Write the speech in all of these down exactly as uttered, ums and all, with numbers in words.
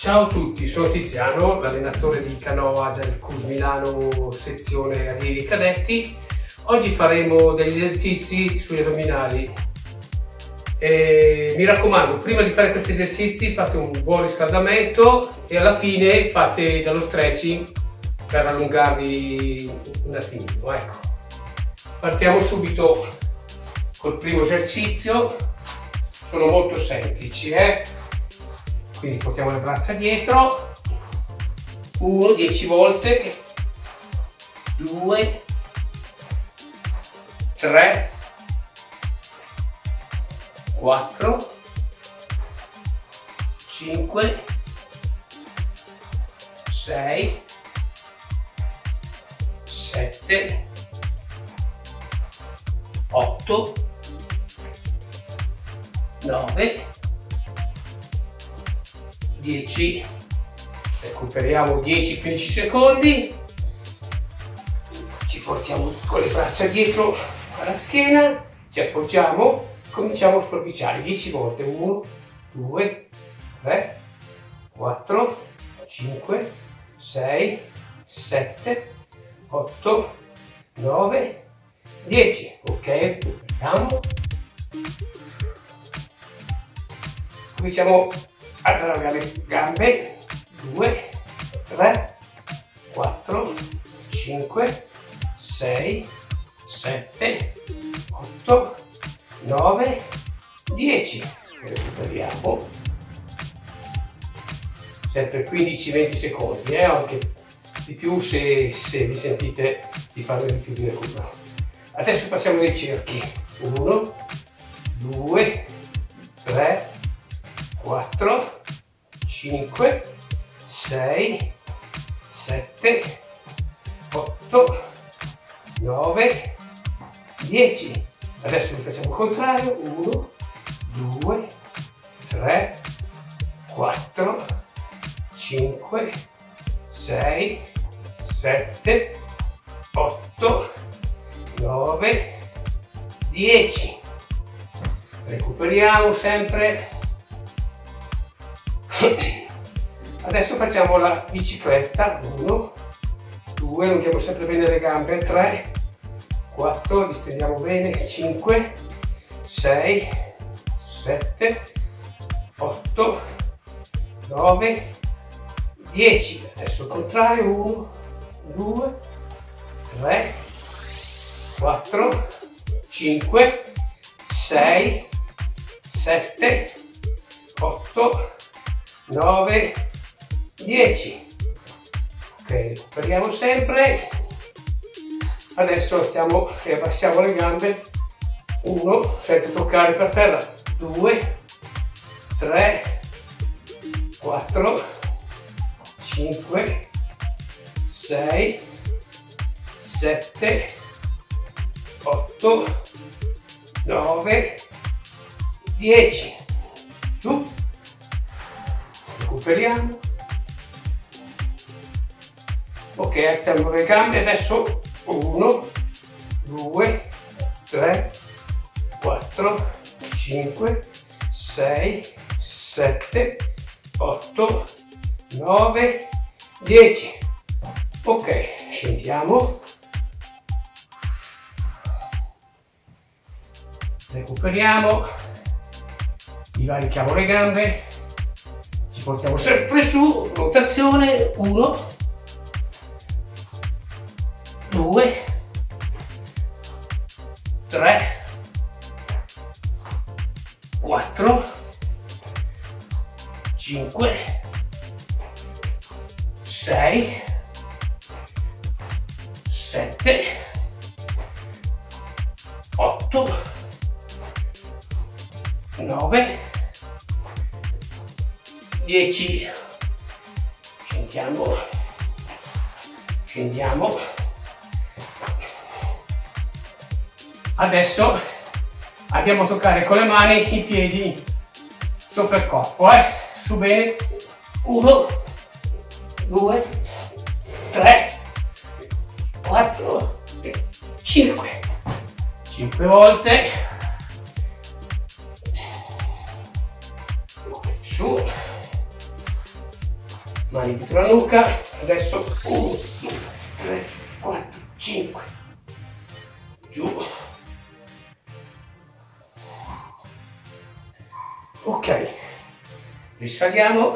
Ciao a tutti, sono Tiziano, l'allenatore di canoa del C U S Milano sezione allievi cadetti. Oggi faremo degli esercizi sugli addominali. E mi raccomando, prima di fare questi esercizi fate un buon riscaldamento e alla fine fate dello stretching per allungarvi un attimino. Ecco. Partiamo subito col primo esercizio, sono molto semplici, eh? Quindi portiamo le braccia dietro, uno, dieci volte, due, tre, quattro, cinque, sei, sette, otto, nove, dieci, recuperiamo dieci quindici secondi, ci portiamo con le braccia dietro alla schiena, ci appoggiamo, cominciamo a forbiciare dieci volte, uno, due, tre, quattro, cinque, sei, sette, otto, nove, dieci, ok, recuperiamo, cominciamo allargare le gambe, due, tre, quattro, cinque, sei, sette, otto, nove, dieci. Recuperiamo. Sempre quindici venti secondi, eh, anche di più se, se vi sentite di fare di più di recupero. Adesso passiamo ai cerchi. uno, due, tre, quattro, cinque, sei, sette, otto, nove, dieci. Adesso lo facciamo al contrario. uno, due, tre, quattro, cinque, sei, sette, otto, nove, dieci. Recuperiamo sempre. Adesso facciamo la bicicletta. uno, due, allunghiamo sempre bene le gambe, tre, quattro, distendiamo bene, cinque, sei, sette, otto, nove, dieci. Adesso il contrario. uno, due, tre, quattro, cinque, sei, sette, otto, nove, dieci. Ok, recuperiamo sempre. Adesso alziamo e abbassiamo le gambe. uno, senza toccare per terra. due, tre, quattro, cinque, sei, sette, otto, nove, dieci. Giù. Recuperiamo. Ok, alziamo le gambe. Adesso uno, due, tre, quattro, cinque, sei, sette, otto, nove, dieci. Ok, scendiamo. Recuperiamo. Divarichiamo le gambe. Ci portiamo sempre su. Rotazione. uno, due, tre, quattro, cinque, sei, sette, otto, nove, dieci. Scendiamo, scendiamo. Adesso andiamo a toccare con le mani i piedi sopra il corpo, eh? Su bene. uno, due, tre, quattro, cinque. cinque volte. su, mani dietro la nuca. Adesso uno, due, tre, quattro, cinque, giù. Ok, risaliamo,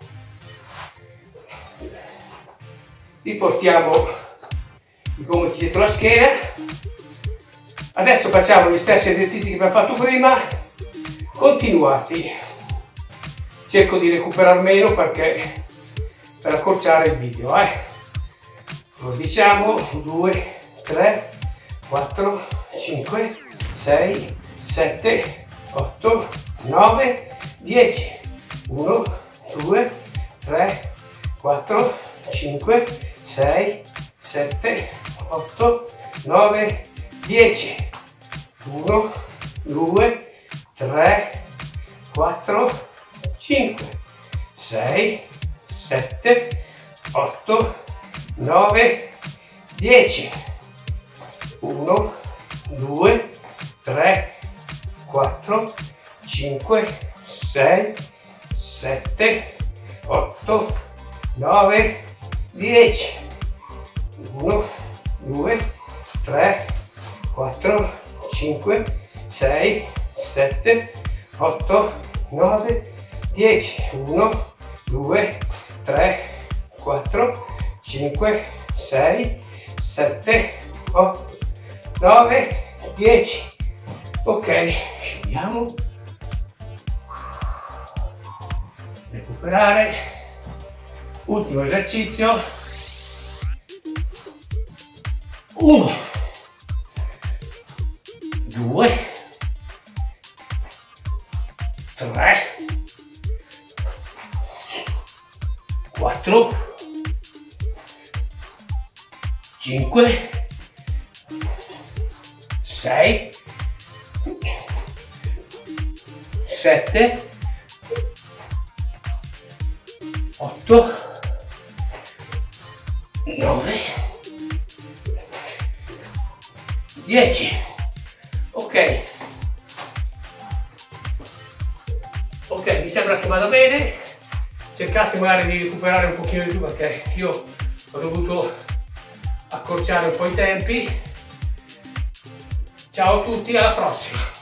riportiamo i gomiti dietro la schiena. Adesso facciamo gli stessi esercizi che abbiamo fatto prima, continuati. Cerco di recuperare meno perché per accorciare il video, eh. Diciamo due, tre, quattro, cinque, sei, sette, otto, nove, dieci. uno, due, tre, quattro, cinque, sei, sette, otto, nove, dieci. uno, due, tre, quattro, cinque, sei, sette, otto, nove, dieci. uno, due, tre, quattro, cinque, sei, sette, otto, nove, dieci. uno, due, tre, quattro, cinque, sei, sette, otto, nove, dieci. uno, due, tre, quattro, cinque, sei, sette, otto, nove, dieci. Ok, scendiamo. Recuperare. Ultimo esercizio. uno, due, tre, quattro, cinque, sei, sette, otto, nove, dieci. Ok. Ok, mi sembra che vada bene. Cercate magari di recuperare un pochino di più perché io ho dovuto accorciare un po' i tempi. Ciao a tutti, alla prossima!